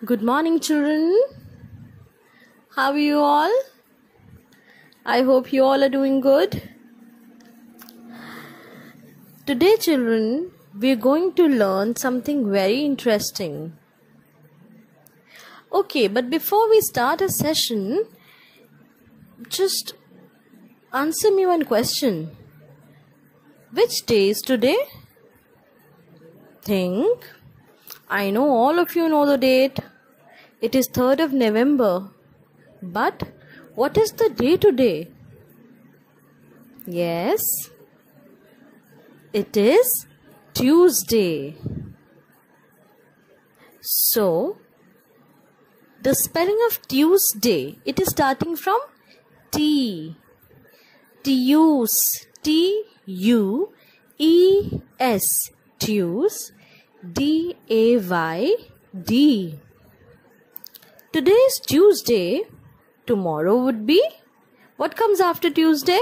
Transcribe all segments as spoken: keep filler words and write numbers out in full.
Good morning, children. How are you all? I hope you all are doing good. Today, children, we are going to learn something very interesting. Okay, but before we start a session, just answer me one question. Which day is today? Think. I know all of you know the date. It is third of November. But what is the day today? Yes, it is Tuesday. So, the spelling of Tuesday, it is starting from T. Tues. T U E S. Tues. D A Y D. Today is Tuesday. Tomorrow would be? What comes after Tuesday?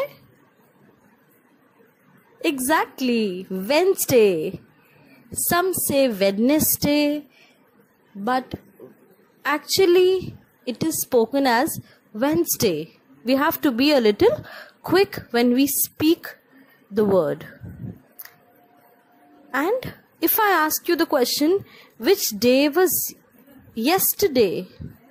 Exactly, Wednesday. Some say Wednesday, but actually it is spoken as Wednesday. We have to be a little quick when we speak the word. And if I ask you the question, which day was yesterday?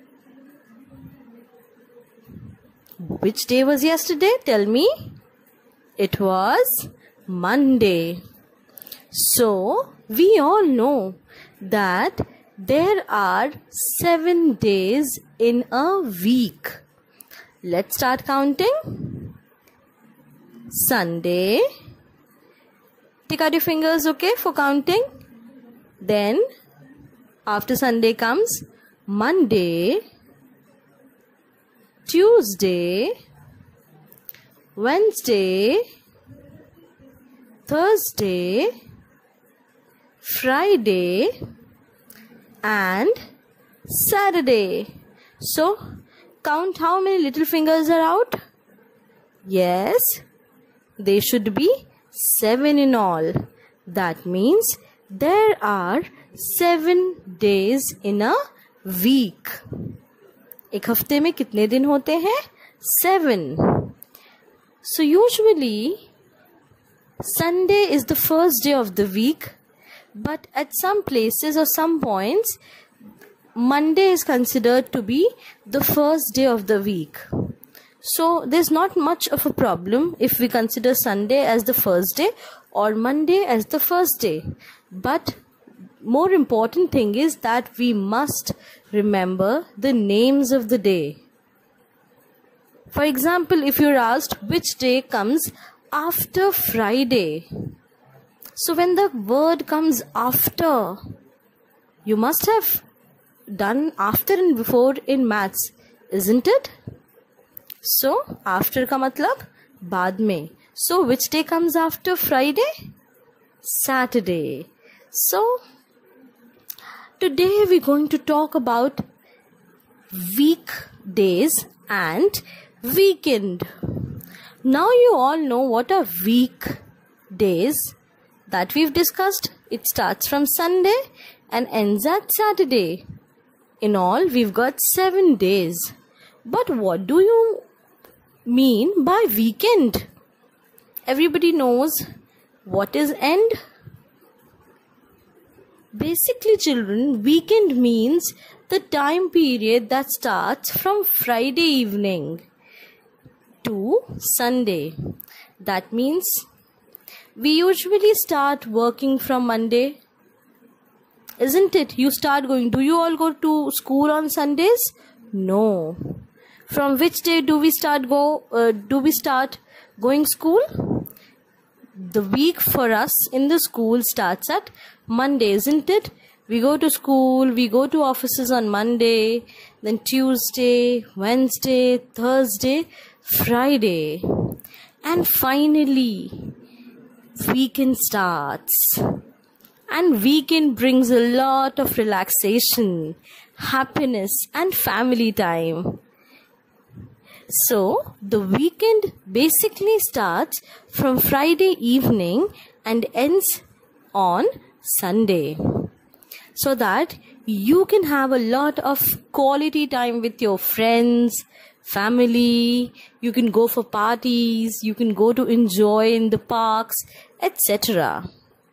Which day was yesterday? Tell me. It was Monday. So, we all know that there are seven days in a week. Let's start counting. Sunday. Take out your fingers, okay, for counting. Then, after Sunday comes Monday, Tuesday, Wednesday, Thursday, Friday, and Saturday. So, count how many little fingers are out. Yes, they should be seven in all. That means there are seven days in a week. एक हफ्ते में कितने दिन होते हैं? Seven. So usually Sunday is the first day of the week, but at some places or some points Monday is considered to be the first day of the week. So there's not much of a problem if we consider Sunday as the first day or Monday as the first day. But more important thing is that we must remember the names of the day. For example, if you're asked which day comes after Friday, so when the word comes after, you must have done after and before in maths, isn't it? So, after ka matlab baad mein. So, which day comes after Friday? Saturday. So, today we're going to talk about weekdays and weekend. Now you all know what are weekdays that we've discussed. It starts from Sunday and ends at Saturday. In all, we've got seven days. But what do you mean by weekend? Everybody knows what is end. Basically, children, weekend means the time period that starts from Friday evening to Sunday. That means we usually start working from Monday, isn't it? You start going. Do you all go to school on Sundays? No. From which day do we start go? Uh, do we start going school? The week for us in the school starts at Monday, isn't it? We go to school, we go to offices on Monday, then Tuesday, Wednesday, Thursday, Friday. And finally, weekend starts. And weekend brings a lot of relaxation, happiness, and family time. So, the weekend basically starts from Friday evening and ends on Sunday. so that you can have a lot of quality time with your friends, family. You can go for parties, you can go to enjoy in the parks, et cetera.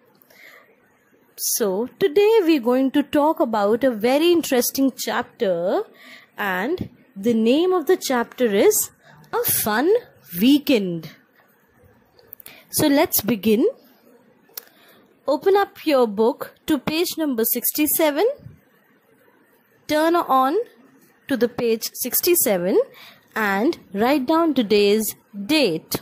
So today we're going to talk about a very interesting chapter, and the name of the chapter is A Fun Weekend. So let's begin. Open up your book to page number sixty-seven. Turn on to the page sixty-seven and write down today's date.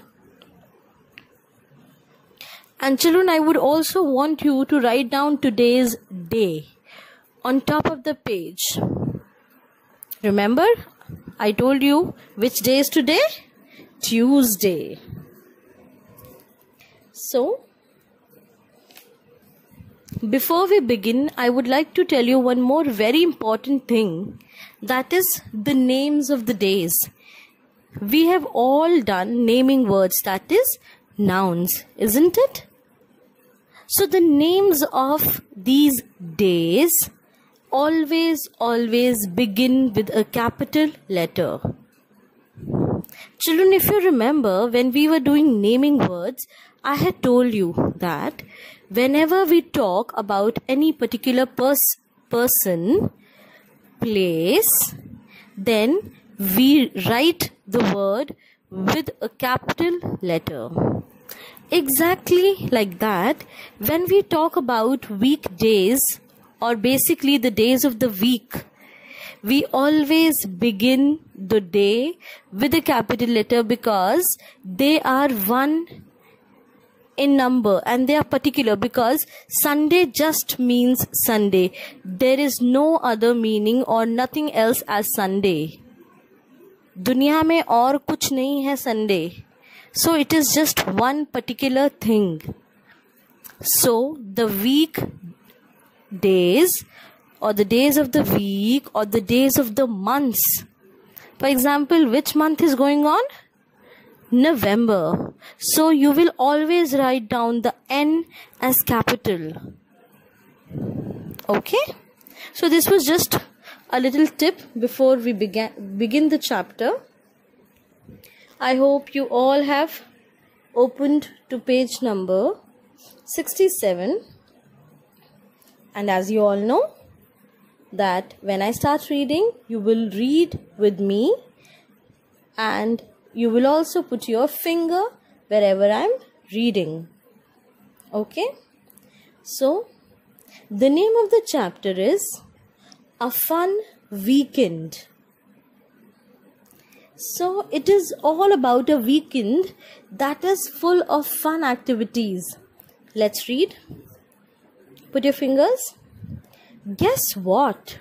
And children, I would also want you to write down today's day on top of the page. Remember, I told you which day is today? Tuesday. So, before we begin, I would like to tell you one more very important thing. That is the names of the days. We have all done naming words, that is nouns, isn't it? So the names of these days always, always begin with a capital letter. Children, if you remember, when we were doing naming words, I had told you that whenever we talk about any particular pers- person, place, then we write the word with a capital letter. Exactly like that, when we talk about weekdays, or basically the days of the week, we always begin the day with a capital letter because they are one in number and they are particular, because Sunday just means Sunday. There is no other meaning or nothing else as Sunday. दुनिया में और कुछ नहीं है Sunday. So it is just one particular thing. So the week days, or the days of the week, or the days of the months. For example, which month is going on? November. So you will always write down the N as capital. Okay? So this was just a little tip before we begin, begin the chapter. I hope you all have opened to page number sixty-seven. And as you all know, that when I start reading, you will read with me, and you will also put your finger wherever I'm reading. Okay? So, the name of the chapter is A Fun Weekend. So, it is all about a weekend that is full of fun activities. Let's read. Put your fingers. Guess what?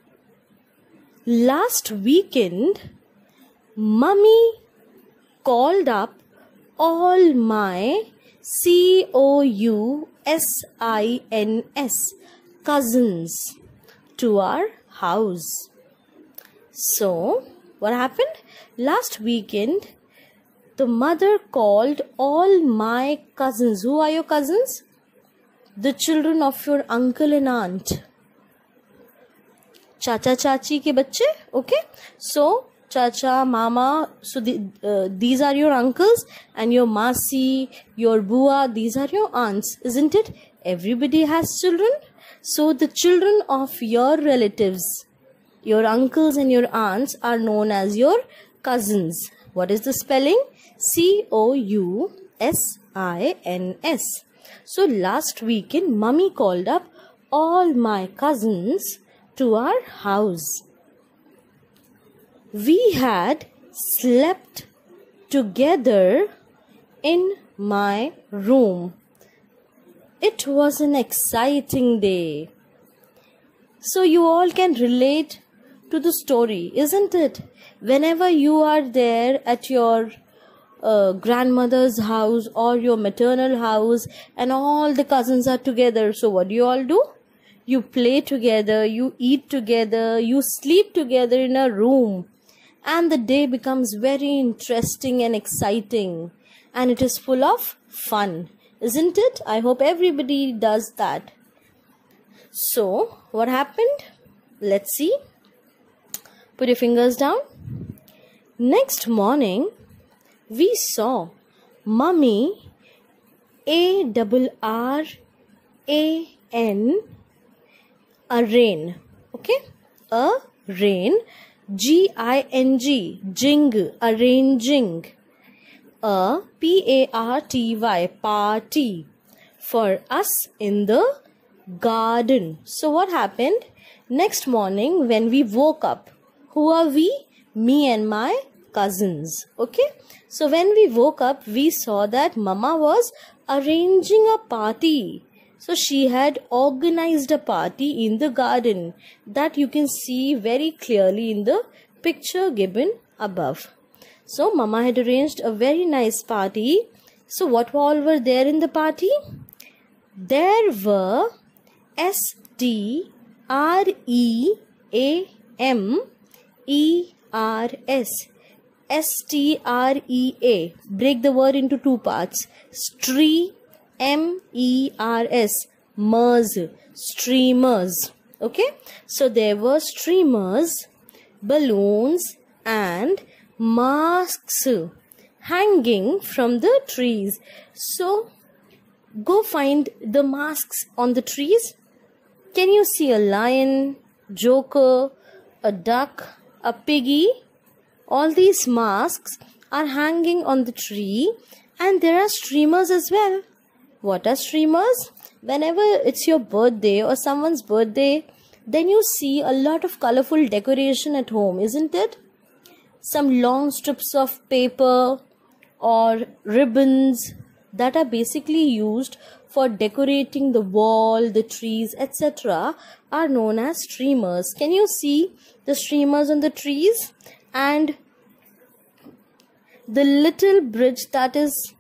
Last weekend, Mummy called up all my C O U S I N S cousins to our house. So, what happened? Last weekend, the mother called all my cousins. Who are your cousins? The children of your uncle and aunt. Chacha chachi ke bacche. Okay? So, Chacha, Mama, so the, uh, these are your uncles, and your Masi, your Bua, these are your aunts, isn't it? Everybody has children. So the children of your relatives, your uncles and your aunts, are known as your cousins. What is the spelling? C O U S I N S. So last weekend, Mummy called up all my cousins to our house. We had slept together in my room. It was an exciting day. So you all can relate to the story, isn't it? Whenever you are there at your uh, grandmother's house or your maternal house and all the cousins are together, so what do you all do? You play together, you eat together, you sleep together in a room. And the day becomes very interesting and exciting. And it is full of fun, isn't it? I hope everybody does that. So what happened? Let's see. Put your fingers down. Next morning, we saw Mummy, A double R A N, a rain. Okay, a rain. G I N G, jing, arranging. A P A R T Y, party, for us in the garden. So what happened? Next morning when we woke up, who are we? Me and my cousins. Okay, so when we woke up, we saw that Mama was arranging a party. So she had organized a party in the garden, that you can see very clearly in the picture given above. So Mama had arranged a very nice party. So what all were there in the party? There were S T R E A M E R S. S T R E A. Break the word into two parts. Stree, M E R S. Mers. Streamers. Okay. So there were streamers, balloons and masks hanging from the trees. So go find the masks on the trees. Can you see a lion, joker, a duck, a piggy? All these masks are hanging on the tree, and there are streamers as well. What are streamers? Whenever it's your birthday or someone's birthday, then you see a lot of colorful decoration at home, isn't it? Some long strips of paper or ribbons that are basically used for decorating the wall, the trees, et cetera are known as streamers. Can you see the streamers on the trees? And the little bridge that is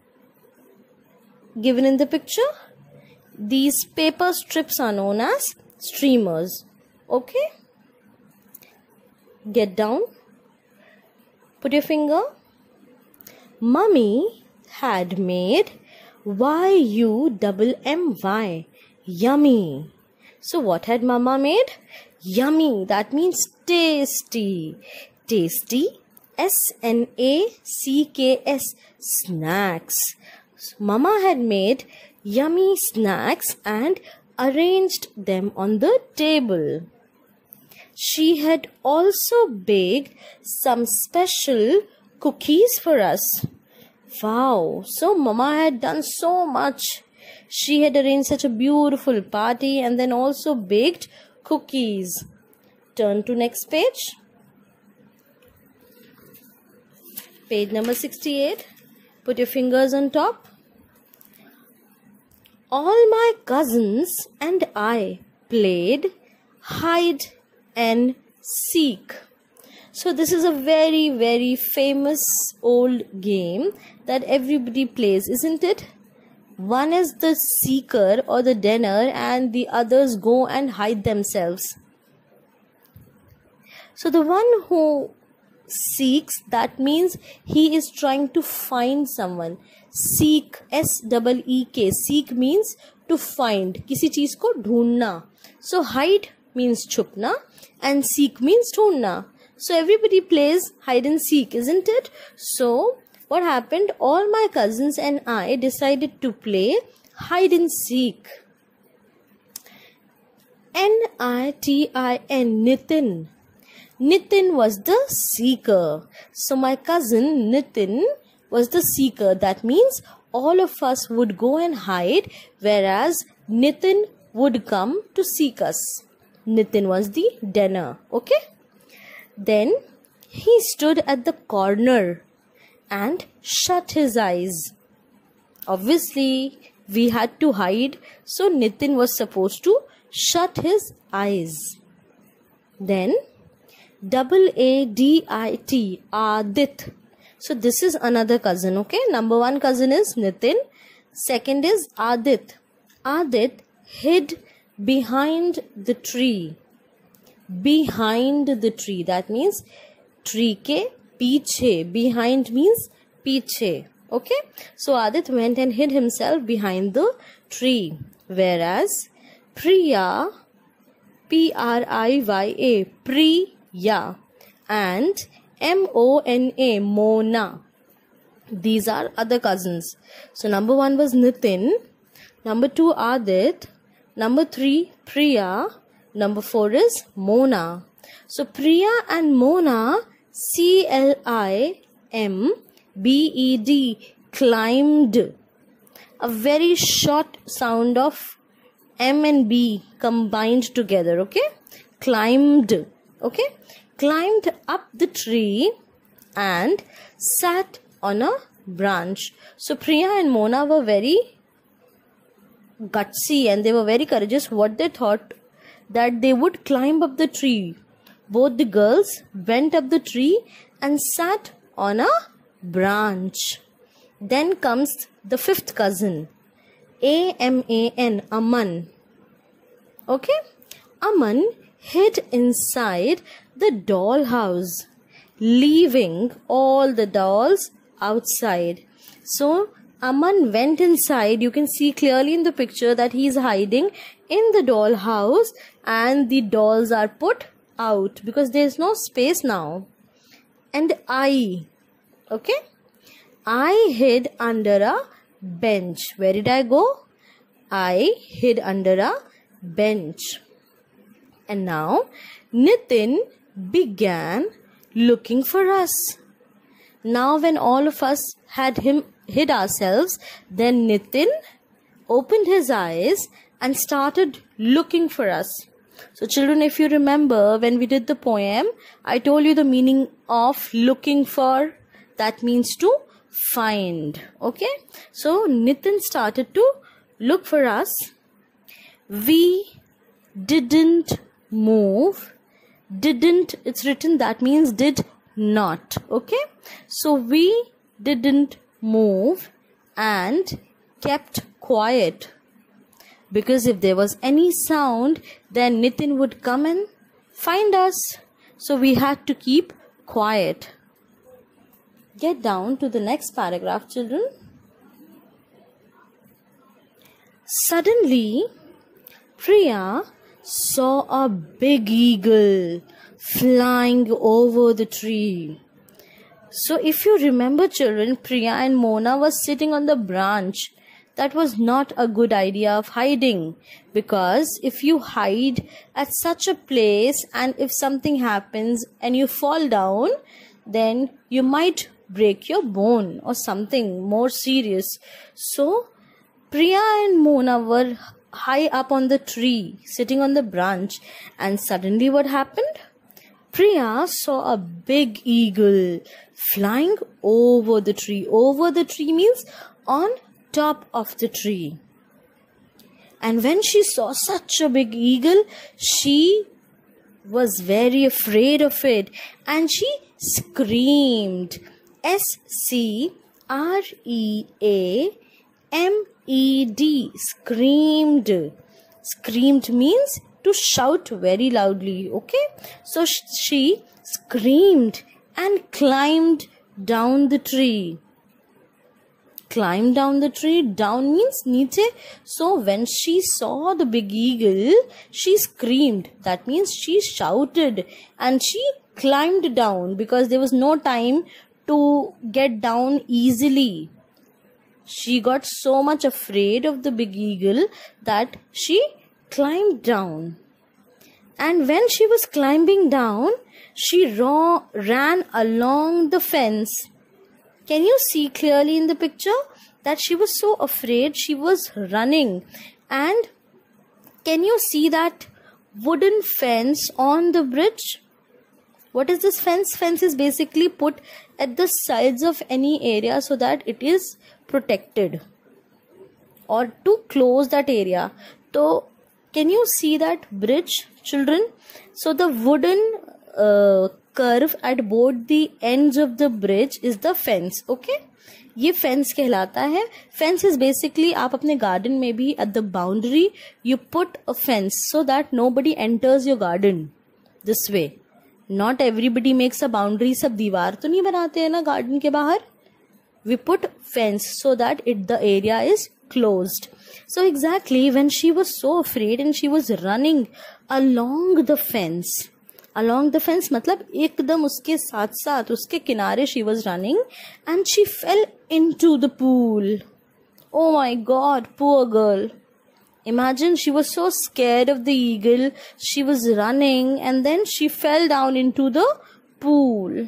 given in the picture, these paper strips are known as streamers. Okay? Get down. Put your finger. Mummy had made Y U M M Y, yummy. So what had Mama made? Yummy. That means tasty. Tasty. S N A C K S. Snacks. So Mama had made yummy snacks and arranged them on the table. She had also baked some special cookies for us. Wow, so Mama had done so much. She had arranged such a beautiful party and then also baked cookies. Turn to next page. Page number sixty-eight. Put your fingers on top. All my cousins and I played hide and seek. So this is a very very famous old game that everybody plays, isn't it? One is the seeker or the dinner and the others go and hide themselves. So the one who seeks, that means he is trying to find someone. Seek, S E E K. Seek means to find. किसी चीज को ढूंढना. So hide means छुपना and seek means ढूंढना. So everybody plays hide and seek, isn't it? So what happened? All my cousins and I decided to play hide and seek. N I T I N, Nitin. Nitin was the seeker. So my cousin Nitin was the seeker. That means all of us would go and hide, whereas Nitin would come to seek us. Nitin was the dinner. Okay? Then he stood at the corner and shut his eyes. Obviously, we had to hide, so Nitin was supposed to shut his eyes. Then double A D I T, Adit. So this is another cousin, okay? Number one cousin is Nitin. Second is Adit. Adit hid behind the tree. Behind the tree. That means tree ke piche. Behind means piche. Okay? So Adit went and hid himself behind the tree. Whereas Priya P R I Y A, Priya, and M O N A, Mona. These are other cousins. So number one was Nitin, number two Adit, number three Priya, number four is Mona. So Priya and Mona, C L I M B E D, climbed. A very short sound of M and B combined together, okay? Climbed, okay? Climbed up the tree and sat on a branch. So Priya and Mona were very gutsy and they were very courageous. What they thought, that they would climb up the tree. Both the girls went up the tree and sat on a branch. Then comes the fifth cousin, A M A N, Aman. Okay? Aman hid inside the doll house, leaving all the dolls outside. So Aman went inside. You can see clearly in the picture that he is hiding in the doll house and the dolls are put out because there is no space now. And I, okay? I hid under a bench. Where did I go? I hid under a bench. And now Nitin began looking for us. Now when all of us had him hid ourselves, then Nitin opened his eyes and started looking for us. So children, if you remember when we did the poem, I told you the meaning of looking for. That means to find. Okay? So Nitin started to look for us. We didn't move. Didn't, it's written, that means did not. Okay? So we didn't move and kept quiet. Because if there was any sound, then Nitin would come and find us. So we had to keep quiet. Get down to the next paragraph, children. Suddenly, Priya saw a big eagle flying over the tree. So if you remember, children, Priya and Mona was sitting on the branch. That was not a good idea of hiding, because if you hide at such a place and if something happens and you fall down, then you might break your bone or something more serious. So Priya and Mona were high up on the tree, sitting on the branch, and suddenly what happened? Priya saw a big eagle flying over the tree. Over the tree means on top of the tree. And when she saw such a big eagle, she was very afraid of it and she screamed. S C R E A M E D, screamed. Screamed means to shout very loudly. Okay? So she screamed and climbed down the tree. Climb down the tree. Down means niche. So when she saw the big eagle, she screamed. That means she shouted and she climbed down because there was no time to get down easily. She got so much afraid of the big eagle that she climbed down. And when she was climbing down, she ra- ran along the fence. Can you see clearly in the picture that she was so afraid she was running? And can you see that wooden fence on the bridge? What is this fence? Fence is basically put at the sides of any area so that it is protected or to close that area. So can you see that bridge, children? So the wooden uh, curve at both the ends of the bridge is the fence. Okay, ये fence कहलाता है. Fence is basically, आप अपने garden में भी at the boundary you put a fence so that nobody enters your garden this way. Not everybody makes a boundary. सब दीवार तो नहीं बनाते हैं ना garden के बाहर. We put fence so that it the area is closed. So exactly when she was so afraid and she was running along the fence. Along the fence मतलब एकदम उसके साथ साथ उसके किनारे she was running and she fell into the pool. Oh my God, poor girl. Imagine, she was so scared of the eagle. She was running and then she fell down into the pool.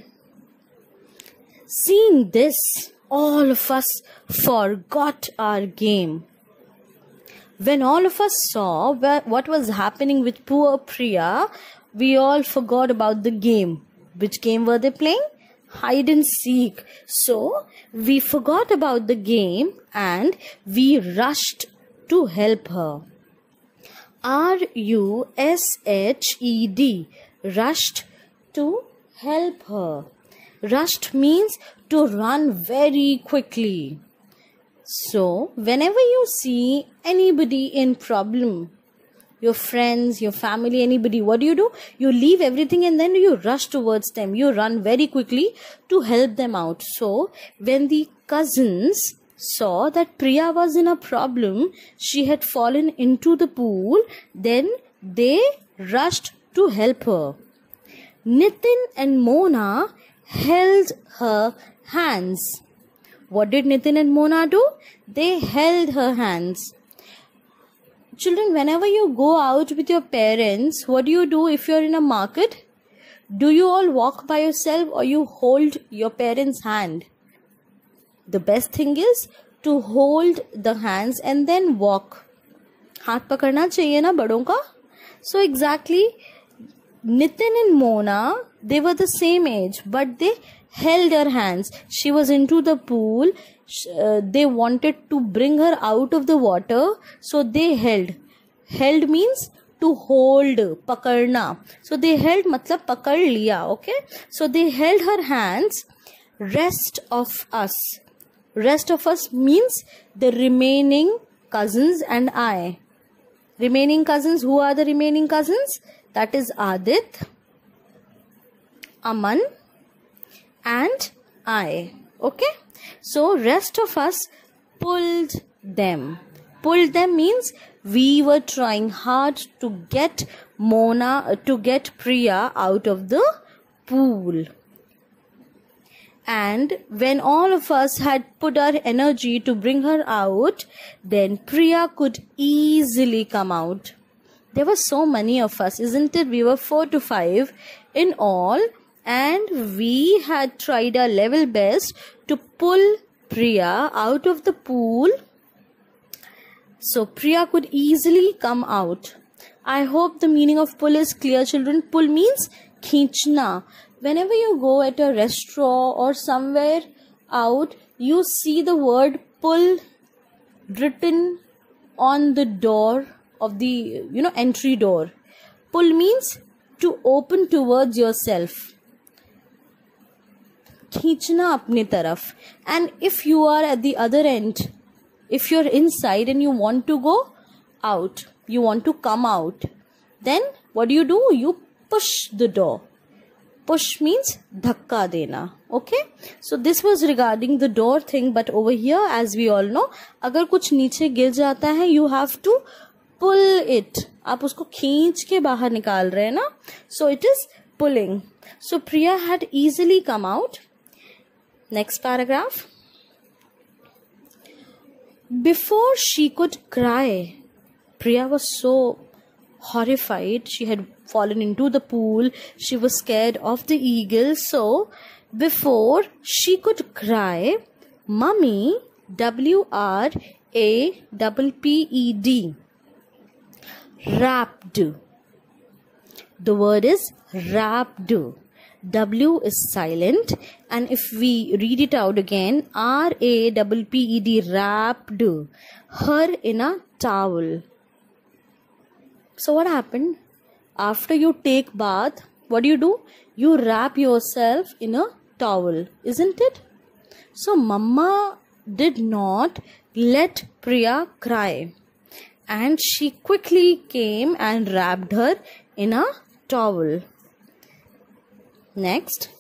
Seeing this, all of us forgot our game. When all of us saw what was happening with poor Priya, we all forgot about the game. Which game were they playing? Hide and seek. So we forgot about the game and we rushed to help her. R U S H E D. Rushed to help her. Rushed means to run very quickly. So whenever you see anybody in problem, your friends, your family, anybody, what do you do? You leave everything and then you rush towards them. You run very quickly to help them out. So when the cousins saw that Priya was in a problem, she had fallen into the pool, then they rushed to help her. Nitin and Mona held her hands. What did Nitin and Mona do? They held her hands. Children, whenever you go out with your parents, what do you do if you're in a market? Do you all walk by yourself or you hold your parents' hand? The best thing is to hold the hands and then walk. हाथ पकड़ना चाहिए ना बड़ों का? So exactly, Nitin and Mona, they were the same age, but they held her hands. She was into the pool. Uh, they wanted to bring her out of the water, so they held. Held means to hold, pakarna. So they held matlab pakad liya, okay? So they held her hands. Rest of us. Rest of us means the remaining cousins and I. Remaining cousins, who are the remaining cousins? That is Adit, Aman and I. Okay? So rest of us pulled them. Pulled them means we were trying hard to get Mona, to get Priya out of the pool. And when all of us had put our energy to bring her out, then Priya could easily come out. There were so many of us, isn't it? We were four to five in all, and we had tried our level best to pull Priya out of the pool so Priya could easily come out. I hope the meaning of pull is clear, children. Pull means kheenchna. Whenever you go at a restaurant or somewhere out, you see the word pull written on the door of the, you know, entry door. Pull means to open towards yourself. Kheenchna apne taraf. And if you are at the other end, if you're inside and you want to go out, you want to come out, then what do you do? You push the door. Push means dhakka dena. Okay? So this was regarding the door thing, but over here, as we all know, agar kuch niche gir jata hai, you have to pull it. आप उसको खींच के बाहर निकाल रहे हैं ना? So it is pulling. So Priya had easily come out. Next paragraph. Before she could cry, Priya was so horrified. She had fallen into the pool. She was scared of the eagle. So before she could cry, Mummy, W R A P P E D, wrapped. The word is wrapped. W is silent, and if we read it out again, R A P P E D, wrapped her in a towel. So what happened? After you take bath, what do you do? You wrap yourself in a towel, isn't it? So Mama did not let Priya cry, and she quickly came and wrapped her in a towel. Next.